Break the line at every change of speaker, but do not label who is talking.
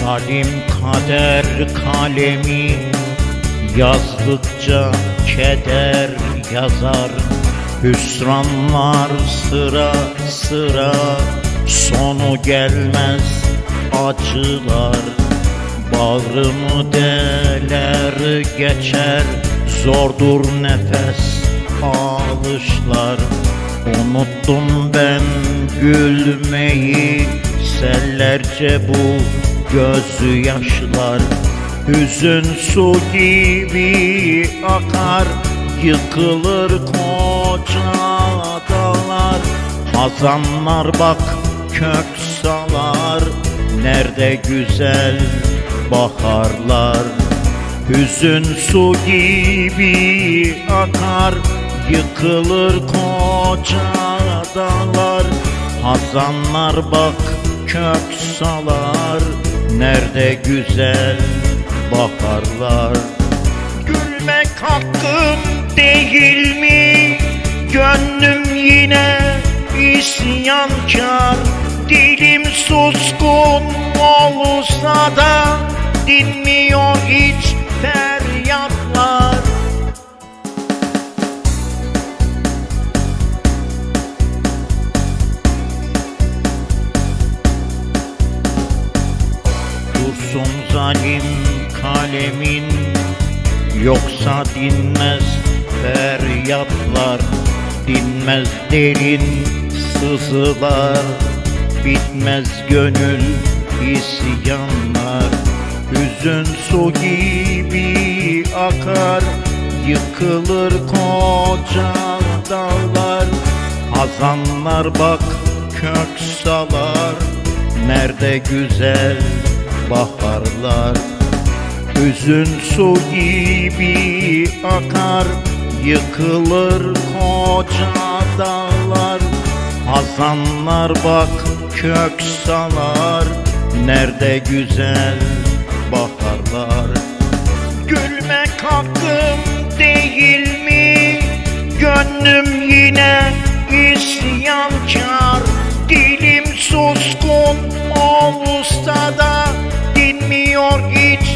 Zalim kader kalemi yazdıkça keder yazar. Hüsranlar sıra sıra, sonu gelmez acılar. Bağrımı deler geçer, zordur nefes alışlar. Unuttum ben gülmeyi, sellerce bu gözyaşlar. Hüzün su gibi akar, yıkılır koca dağlar. Hazanlar bak kök salar, nerede güzel baharlar. Hüzün su gibi akar, yıkılır koca dağlar. Hazanlar bak kök salar, nerede güzel baharlar. Gülmek hakkım değil mi? Gönlüm yine isyankar. Dilim suskun olsa da dinmiyor hiç feryatlar. Dursun zalim kalemin, yoksa dinmez feryatlar. Dinmez derin sızılar, bitmez gönül isyanlar. Hüzün su gibi akar, yıkılır koca dağlar. Hazanlar bak kök salar, nerede güzel baharlar. Hüzün su gibi akar, yıkılır koca dağlar. Hazanlar bak kök salar, nerede güzel baharlar. Gülmek hakkım değil mi? Gönlüm yine isyankar. Dilim suskun olsa da dinmiyor hiç